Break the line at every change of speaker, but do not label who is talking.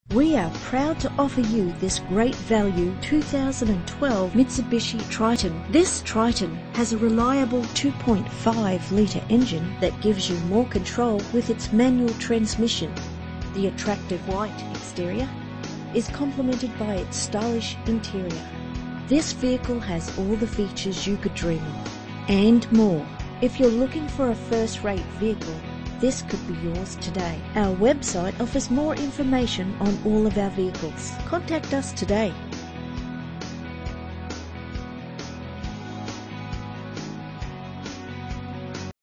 We are proud to offer you this great value 2012 Mitsubishi Triton. This Triton has a reliable 2.5-litre engine that gives you more control with its manual transmission. The attractive white exterior is complemented by its stylish interior. This vehicle has all the features you could dream of, and more. If you're looking for a first-rate vehicle, this could be yours today. Our website offers more information on all of our vehicles. Contact us today.